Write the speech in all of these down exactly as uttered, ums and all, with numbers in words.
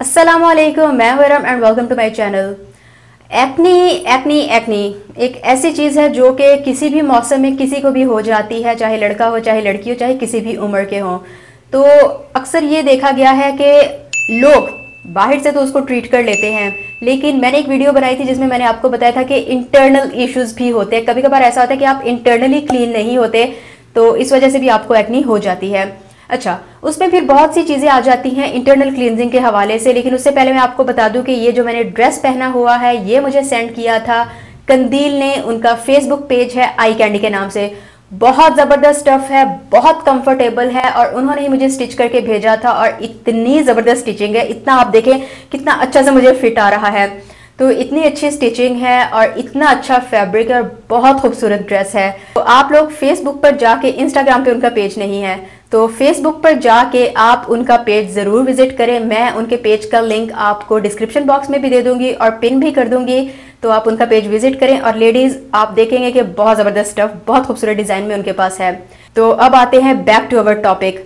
अस्सलामुअलैकुम, मैं हूं Iram and welcome to my channel. Acne acne acne एक ऐसी चीज़ है जो कि किसी भी मौसम में किसी को भी हो जाती है, चाहे लड़का हो चाहे लड़की हो चाहे किसी भी उम्र के हों। तो अक्सर ये देखा गया है कि लोग बाहर से तो उसको ट्रीट कर लेते हैं, लेकिन मैंने एक वीडियो बनाई थी जिसमें मैंने आपको बताया था कि इंटरनल इश्यूज भी होते हैं। कभी कभार ऐसा होता है कि आप इंटरनली क्लीन नहीं होते, तो इस वजह से भी आपको एक्नी हो जाती है। अच्छा, उसमें फिर बहुत सी चीज़ें आ जाती हैं इंटरनल क्लींजिंग के हवाले से, लेकिन उससे पहले मैं आपको बता दूं कि ये जो मैंने ड्रेस पहना हुआ है ये मुझे सेंड किया था कंदील ने। उनका फेसबुक पेज है आई कैंडी के नाम से। बहुत ज़बरदस्त स्टफ़ है, बहुत कंफर्टेबल है और उन्होंने ही मुझे स्टिच करके भेजा था और इतनी ज़बरदस्त स्टिचिंग है, इतना आप देखें कितना अच्छा से मुझे फिट आ रहा है। तो इतनी अच्छी स्टिचिंग है और इतना अच्छा फैब्रिक है और बहुत खूबसूरत ड्रेस है। तो आप लोग फेसबुक पर जाके, इंस्टाग्राम पे उनका पेज नहीं है तो फेसबुक पर जाके आप उनका पेज ज़रूर विजिट करें। मैं उनके पेज का लिंक आपको डिस्क्रिप्शन बॉक्स में भी दे दूंगी और पिन भी कर दूंगी, तो आप उनका पेज विजिट करें। और लेडीज़ आप देखेंगे कि बहुत ज़बरदस्त स्टफ़, बहुत खूबसूरत डिज़ाइन में उनके पास है। तो अब आते हैं बैक टू अवर टॉपिक।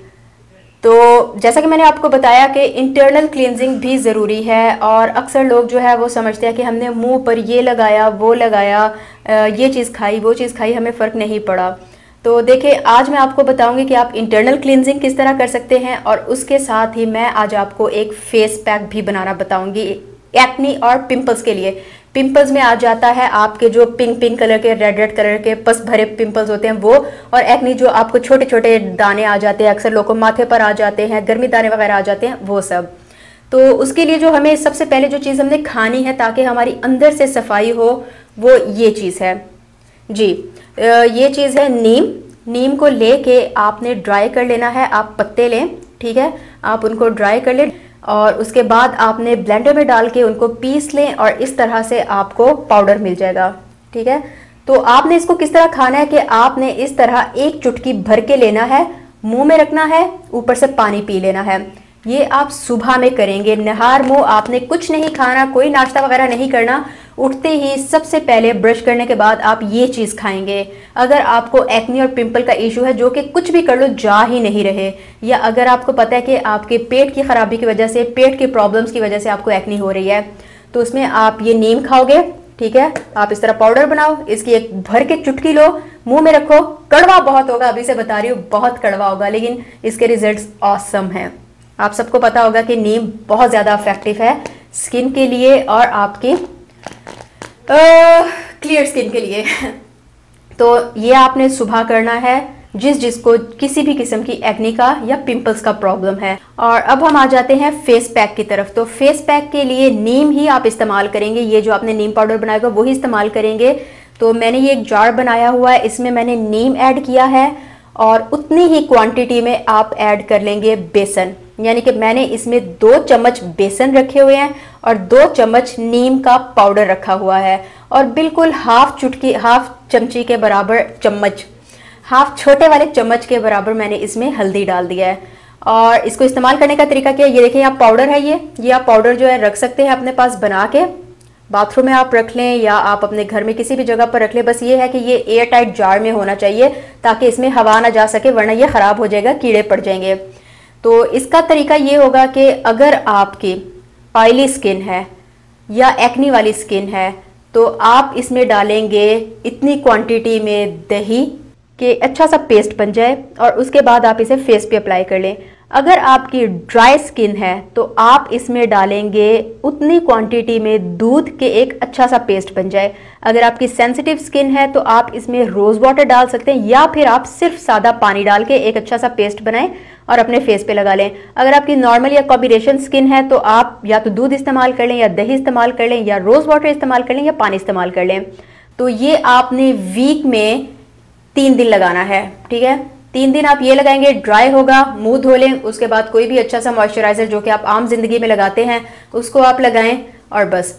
तो जैसा कि मैंने आपको बताया कि इंटरनल क्लींजिंग भी ज़रूरी है और अक्सर लोग जो है वो समझते हैं कि हमने मुंह पर ये लगाया वो लगाया, ये चीज़ खाई वो चीज़ खाई, हमें फ़र्क नहीं पड़ा। तो देखिए, आज मैं आपको बताऊंगी कि आप इंटरनल क्लींजिंग किस तरह कर सकते हैं और उसके साथ ही मैं आज आपको एक फेस पैक भी बनाना बताऊंगी एक्नी और पिंपल्स के लिए। पिंपल्स में आ जाता है आपके जो पिंक पिंक कलर के, रेड रेड कलर के पस भरे पिंपल्स होते हैं वो, और एक्नी जो आपको छोटे छोटे दाने आ जाते हैं, अक्सर लोगों को माथे पर आ जाते हैं, गर्मी दाने वगैरह आ जाते हैं, वो सब। तो उसके लिए जो हमें सबसे पहले जो चीज़ हमने खानी है ताकि हमारी अंदर से सफाई हो, वो ये चीज़ है जी। ये चीज़ है नीम। नीम को लेके आपने ड्राई कर लेना है। आप पत्ते लें, ठीक है, आप उनको ड्राई कर लें और उसके बाद आपने ब्लेंडर में डाल के उनको पीस लें और इस तरह से आपको पाउडर मिल जाएगा, ठीक है। तो आपने इसको किस तरह खाना है कि आपने इस तरह एक चुटकी भर के लेना है, मुंह में रखना है, ऊपर से पानी पी लेना है। ये आप सुबह में करेंगे, नहार मुंह। आपने कुछ नहीं खाना, कोई नाश्ता वगैरह नहीं करना। उठते ही सबसे पहले ब्रश करने के बाद आप ये चीज़ खाएंगे। अगर आपको एक्नी और पिंपल का इशू है जो कि कुछ भी कर लो जा ही नहीं रहे, या अगर आपको पता है कि आपके पेट की खराबी की वजह से, पेट के प्रॉब्लम्स की वजह से आपको एक्नी हो रही है, तो उसमें आप ये नीम खाओगे, ठीक है। आप इस तरह पाउडर बनाओ, इसकी एक भर के चुटकी लो, मुंह में रखो। कड़वा बहुत होगा, अभी से बता रही हूँ, बहुत कड़वा होगा, लेकिन इसके रिजल्ट्स ऑसम हैं। आप सबको पता होगा कि नीम बहुत ज़्यादा इफेक्टिव है स्किन के लिए और आपकी क्लियर स्किन के लिए। तो ये आपने सुबह करना है जिस जिसको किसी भी किस्म की एक्नी का या पिंपल्स का प्रॉब्लम है। और अब हम आ जाते हैं फेस पैक की तरफ। तो फेस पैक के लिए नीम ही आप इस्तेमाल करेंगे। ये जो आपने नीम पाउडर बनाएगा वही इस्तेमाल करेंगे। तो मैंने ये एक जार बनाया हुआ है, इसमें मैंने नीम ऐड किया है और उतनी ही क्वांटिटी में आप ऐड कर लेंगे बेसन। यानी कि मैंने इसमें दो चम्मच बेसन रखे हुए हैं और दो चम्मच नीम का पाउडर रखा हुआ है और बिल्कुल हाफ चुटकी, हाफ चमची के बराबर चम्मच, हाफ छोटे वाले चम्मच के बराबर मैंने इसमें हल्दी डाल दिया है। और इसको इस्तेमाल करने का तरीका क्या है, ये देखिए, आप पाउडर है, ये ये आप पाउडर जो है रख सकते हैं अपने पास बना के। बाथरूम में आप रख लें या आप अपने घर में किसी भी जगह पर रख लें। बस ये है कि ये एयर टाइट जार में होना चाहिए ताकि इसमें हवा ना जा सके, वरना ये ख़राब हो जाएगा, कीड़े पड़ जाएंगे। तो इसका तरीका ये होगा कि अगर आपकी ऑयली स्किन है या एक्नी वाली स्किन है तो आप इसमें डालेंगे इतनी क्वांटिटी में दही कि अच्छा सा पेस्ट बन जाए और उसके बाद आप इसे फेस पे अप्लाई कर लें। अगर आपकी ड्राई स्किन है तो आप इसमें डालेंगे उतनी क्वांटिटी में दूध के एक अच्छा सा पेस्ट बन जाए। अगर आपकी सेंसिटिव स्किन है तो आप इसमें रोज़ वाटर डाल सकते हैं या फिर आप सिर्फ सादा पानी डाल के एक अच्छा सा पेस्ट बनाएं और अपने फेस पे लगा लें। अगर आपकी नॉर्मल या कॉम्बिनेशन स्किन है तो आप या तो दूध इस्तेमाल कर लें या दही इस्तेमाल कर लें या रोज़ वाटर इस्तेमाल कर लें या पानी इस्तेमाल कर लें। तो ये आपने वीक में तीन दिन लगाना है, ठीक है। तीन दिन आप ये लगाएंगे, ड्राई होगा, मुंह धो लें, उसके बाद कोई भी अच्छा सा मॉइस्चराइजर जो कि आप आम जिंदगी में लगाते हैं उसको आप लगाएं और बस।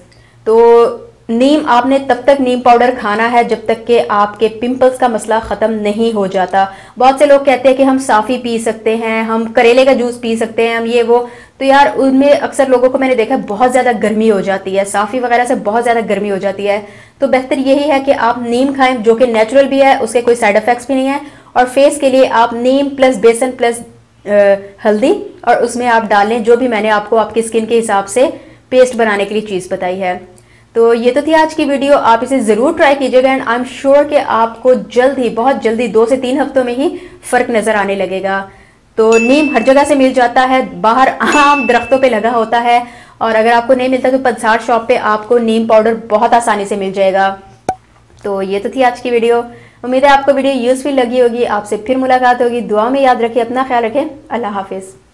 तो नीम आपने तब तक नीम पाउडर खाना है जब तक कि आपके पिंपल्स का मसला ख़त्म नहीं हो जाता। बहुत से लोग कहते हैं कि हम साफ़ी पी सकते हैं, हम करेले का जूस पी सकते हैं, हम ये वो, तो यार उनमें अक्सर लोगों को मैंने देखा बहुत ज़्यादा गर्मी हो जाती है, साफ़ी वगैरह से बहुत ज़्यादा गर्मी हो जाती है। तो बेहतर यही है कि आप नीम खाएं जो कि नेचुरल भी है, उसके कोई साइड इफ़ेक्ट्स भी नहीं है। और फेस के लिए आप नीम प्लस बेसन प्लस हल्दी और उसमें आप डाल लें जो भी मैंने आपको आपकी स्किन के हिसाब से पेस्ट बनाने के लिए चीज़ बताई है। तो ये तो थी आज की वीडियो, आप इसे ज़रूर ट्राई कीजिएगा एंड आई एम श्योर कि आपको जल्द ही, बहुत जल्दी, दो से तीन हफ्तों में ही फ़र्क नज़र आने लगेगा। तो नीम हर जगह से मिल जाता है, बाहर आम दरख्तों पे लगा होता है, और अगर आपको नहीं मिलता तो पंसार शॉप पे आपको नीम पाउडर बहुत आसानी से मिल जाएगा। तो ये तो थी आज की वीडियो, उम्मीद है आपको वीडियो यूज़फुल लगी होगी। आपसे फिर मुलाकात होगी, दुआ में याद रखें, अपना ख्याल रखें, अल्लाह हाफिज़।